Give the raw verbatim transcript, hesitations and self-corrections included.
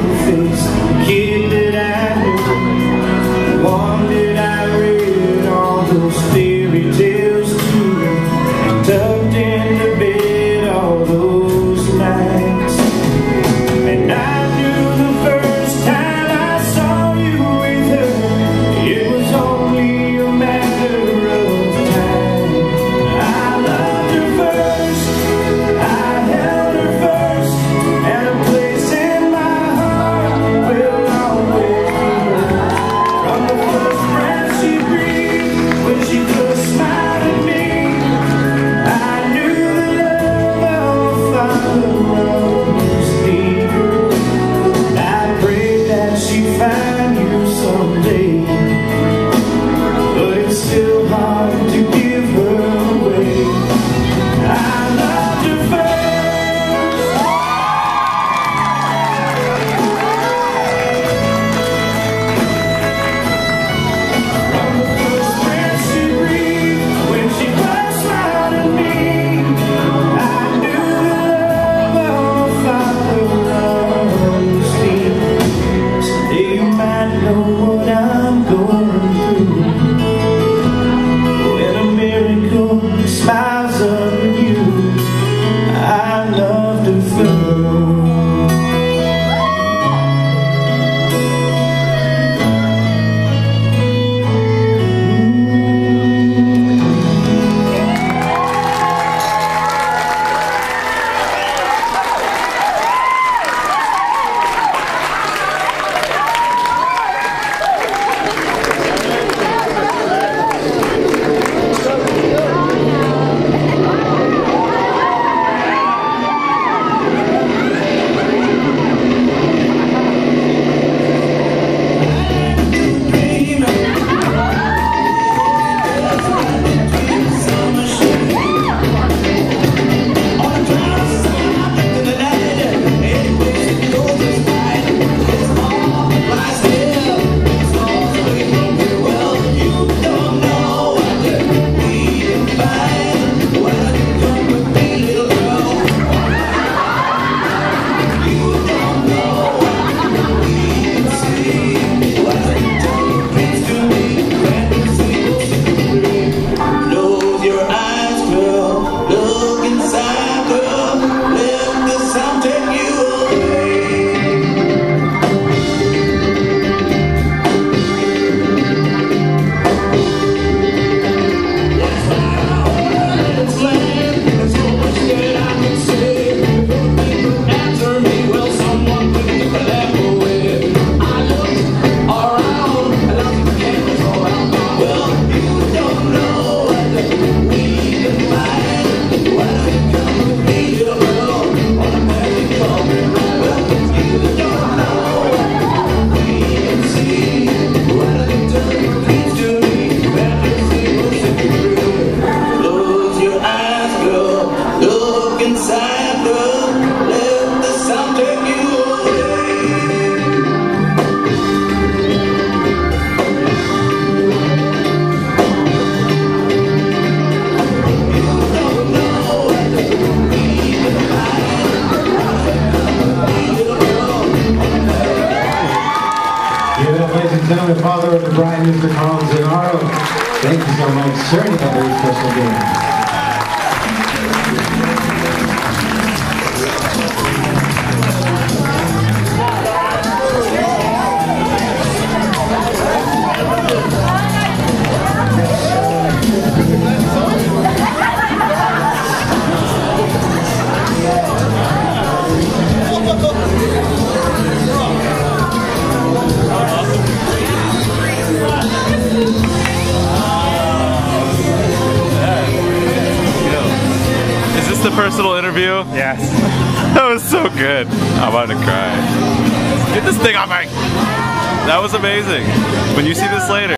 your face. Kid that I knew, one that I read all those fairy tales to, and tucked into bed all those nights. And I knew the first time I saw you with her, it was only a matter of time. I loved her first, I held her first, and a place in my heart will always be hers. From the first breath she breathed, when she first smiled at me, I knew the love of a father was deep. I pray that she find you someday, but it's still hard to give her away. I loved her first. From the first breath she breathed, when she first smiled at me, I knew the love of a father runs deep. Someday you might know what I'm going through, when a miracle smiles on you. I loved her first. Ladies and gentlemen, father of the bride, Mister Carl Zanaro. Thank you so much. Sharing a very special day. The personal interview? Yes. That was so good. I'm about to cry. Get this thing on me. That was amazing. When you see this later.